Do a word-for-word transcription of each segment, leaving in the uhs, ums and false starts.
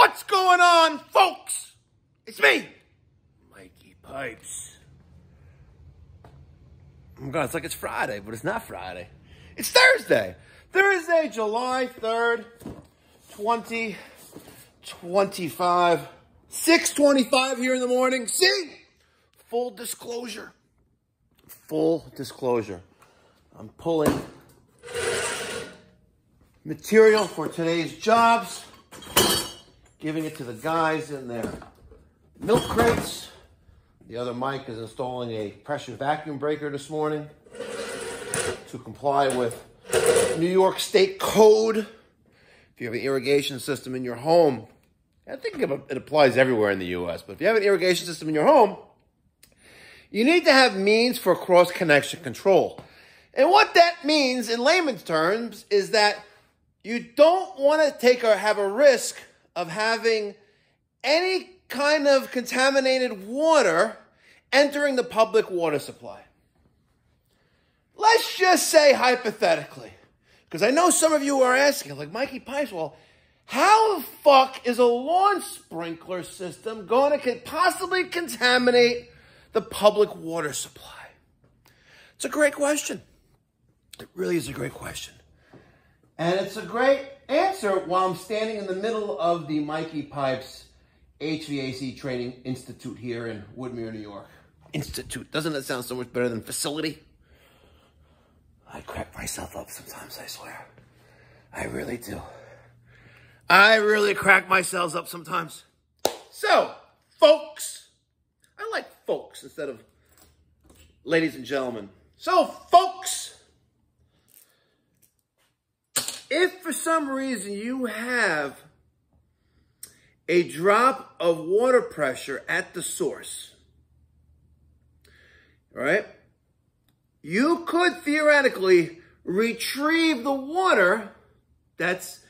What's going on, folks? It's me, Mikey Pipes. Oh my God, it's like it's Friday, but it's not Friday. It's Thursday. Thursday, July third, twenty twenty-five. six twenty-five here in the morning. See? Full disclosure. Full disclosure. I'm pulling material for today's jobs, giving it to the guys in their milk crates. The other Mike is installing a pressure vacuum breaker this morning to comply with New York State code. If you have an irrigation system in your home, I think it applies everywhere in the U S, but if you have an irrigation system in your home, you need to have means for cross-connection control. And what that means in layman's terms is that you don't want to take or have a risk of having any kind of contaminated water entering the public water supply. Let's just say hypothetically, because I know some of you are asking, like, Mikey Pipes, well, how the fuck is a lawn sprinkler system going to possibly contaminate the public water supply? It's a great question. It really is a great question. And it's a great answer while I'm standing in the middle of the Mikey Pipes H V A C Training Institute here in Woodmere, New York. Institute. Doesn't that sound so much better than facility? I crack myself up sometimes, I swear. I really do. I really crack myself up sometimes. So, folks. I like folks instead of ladies and gentlemen. So, folks. If for some reason you have a drop of water pressure at the source, right, you could theoretically retrieve the water that's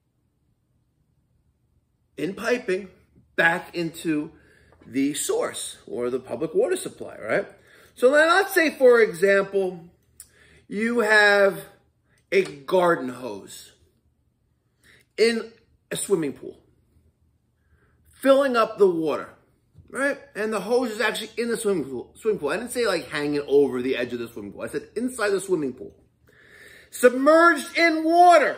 in piping back into the source or the public water supply, right? So then let's say, for example, you have a garden hose in a swimming pool, filling up the water, right? And the hose is actually in the swimming pool. Swimming pool. I didn't say like hanging over the edge of the swimming pool. I said inside the swimming pool. Submerged in water.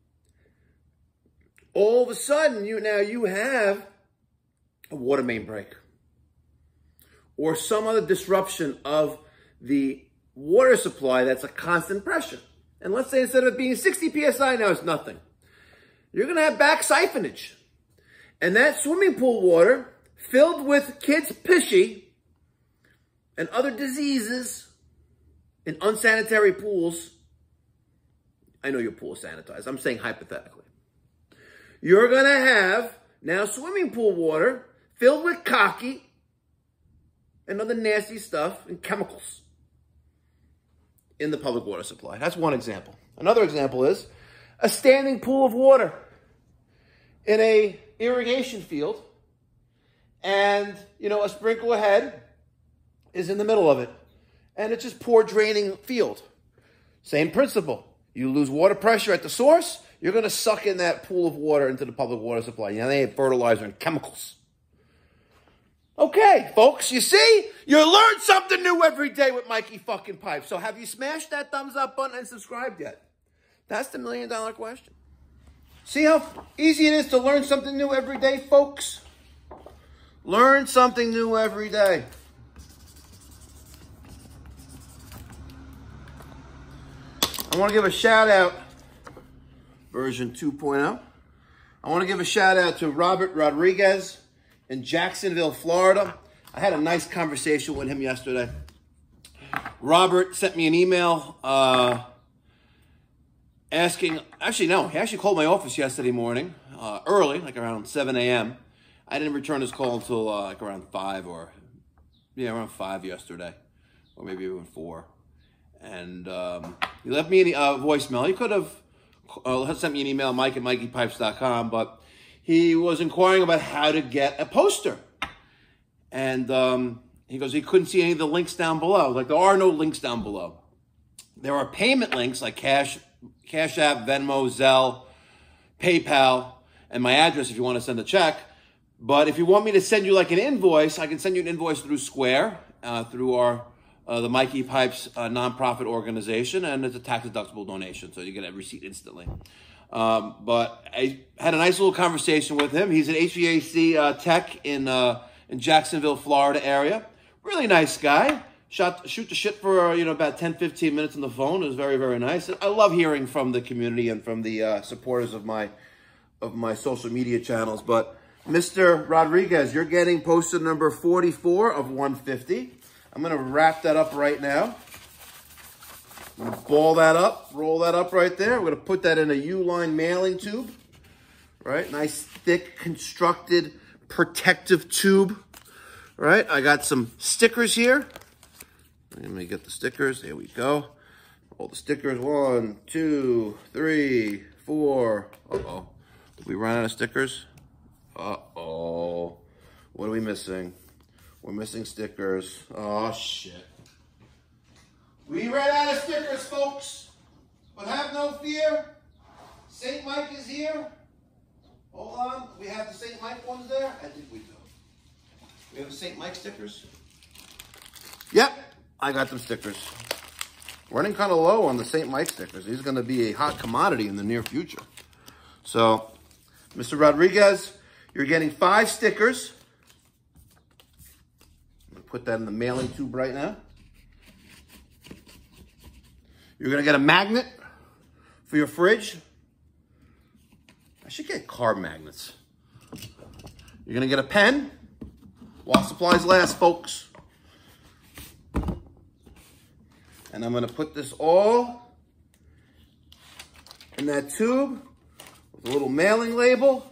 All of a sudden, you now you have a water main break or some other disruption of the water supply that's a constant pressure. And let's say instead of it being sixty P S I, now it's nothing. You're going to have back siphonage. And that swimming pool water filled with kids' pissy and other diseases in unsanitary pools. I know your pool is sanitized. I'm saying hypothetically. You're going to have now swimming pool water filled with cocky and other nasty stuff and chemicals in the public water supply. That's one example. Another example is a standing pool of water in a irrigation field, and, you know, a sprinkler head is in the middle of it, and it's just poor draining field. Same principle. You lose water pressure at the source, you're going to suck in that pool of water into the public water supply. You know, they have fertilizer and chemicals. Okay, folks, you see? You learn something new every day with Mikey fucking Pipes. So have you smashed that thumbs up button and subscribed yet? That's the million dollar question. See how easy it is to learn something new every day, folks? Learn something new every day. I want to give a shout out, version two point oh. I want to give a shout out to Robert Rodriguez in Jacksonville, Florida. I had a nice conversation with him yesterday. Robert sent me an email uh, asking, actually, no, he actually called my office yesterday morning, uh, early, like around seven A M I didn't return his call until uh, like around five or, yeah, around five yesterday, or maybe even four. And um, he left me a uh, voicemail. He could have uh, sent me an email, mike at mikey pipes dot com, but he was inquiring about how to get a poster. And um, he goes, he couldn't see any of the links down below. Like, there are no links down below. There are payment links like Cash, Cash App, Venmo, Zelle, PayPal. and my address if you want to send a check. But if you want me to send you like an invoice, I can send you an invoice through Square, uh, through our uh, the Mikey Pipes uh, nonprofit organization, and it's a tax-deductible donation, so you get a receipt instantly. Um, but I had a nice little conversation with him. He's an H V A C uh, tech in uh, in Jacksonville, Florida area. Really nice guy. Shot, shoot the shit for, you know, about ten, fifteen minutes on the phone. It was very, very nice. I love hearing from the community and from the uh, supporters of my of my social media channels. But Mister Rodriguez, you're getting poster number forty-four of one fifty. I'm going to wrap that up right now. I'm going to ball that up, roll that up right there. We're going to put that in a U-line mailing tube. Right? Nice, thick, constructed, protective tube. Right? I got some stickers here. Let me get the stickers. There we go. All the stickers. One, two, three, four. Uh-oh. Did we run out of stickers? Uh-oh. What are we missing? We're missing stickers. Oh, shit. We ran out of stickers, folks. But have no fear. Saint Mike is here. Hold on. We have the Saint Mike ones there? I think we do. We have the Saint Mike stickers? Yep. I got them stickers. Running kind of low on the Saint Mike stickers. These are going to be a hot commodity in the near future. So, Mister Rodriguez, you're getting five stickers. I'm going to put that in the mailing tube right now. You're going to get a magnet for your fridge. I should get car magnets. You're going to get a pen. While supplies last, folks. And I'm going to put this all in that tube with a little mailing label.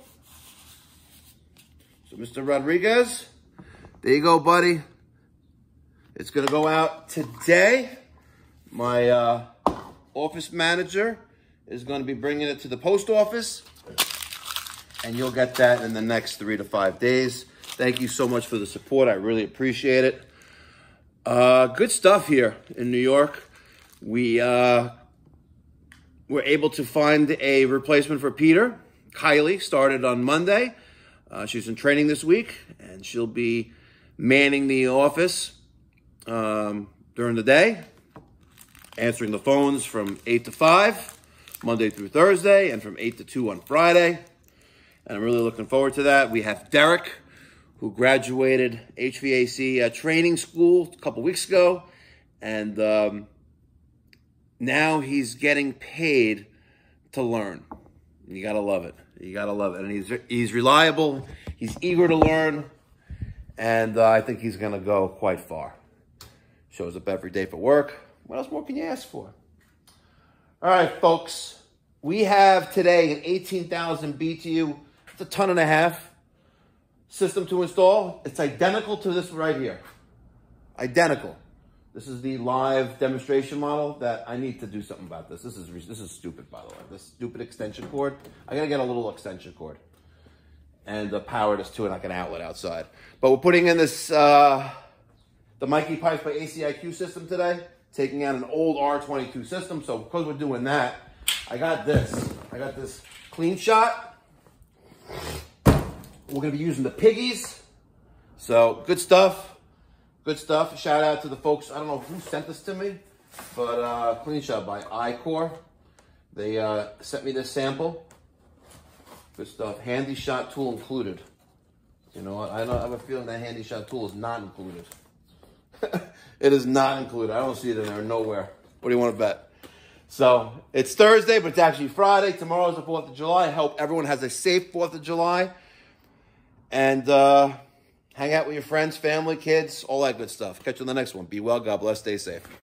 So, Mister Rodriguez, there you go, buddy. It's going to go out today. My uh, office manager is going to be bringing it to the post office. And you'll get that in the next three to five days. Thank you so much for the support. I really appreciate it. Uh, good stuff here in New York. We uh, were able to find a replacement for Peter. Kylie started on Monday. Uh, she's in training this week, and she'll be manning the office um, during the day, answering the phones from eight to five, Monday through Thursday, and from eight to two on Friday. And I'm really looking forward to that. We have Derek, who graduated H V A C uh, training school a couple weeks ago. And um, now he's getting paid to learn. You gotta love it. You gotta love it. And he's, he's reliable. He's eager to learn. And uh, I think he's gonna go quite far. Shows up every day for work. What else more can you ask for? All right, folks. We have today an eighteen thousand B T U. It's a ton and a half. System to install. It's identical to this right here. Identical. This is the live demonstration model that I need to do something about this. This is this is stupid, by the way. This stupid extension cord. I gotta get a little extension cord and uh, power this to it like an outlet outside. But we're putting in this uh, the Mikey Pipes by A C I Q system today, taking out an old R twenty-two system. So because we're doing that, I got this. I got this clean shot. We're going to be using the piggies. So, good stuff. Good stuff. Shout out to the folks. I don't know who sent this to me, but uh, Clean Shot by I Core. They uh, sent me this sample. Good stuff. Handy shot tool included. You know what? I, don't, I have a feeling that handy shot tool is not included. It is not included. I don't see it in there nowhere. What do you want to bet? So, it's Thursday, but it's actually Friday. Tomorrow is the fourth of July. I hope everyone has a safe fourth of July. And uh, hang out with your friends, family, kids, all that good stuff. Catch you on the next one. Be well. God bless. Stay safe.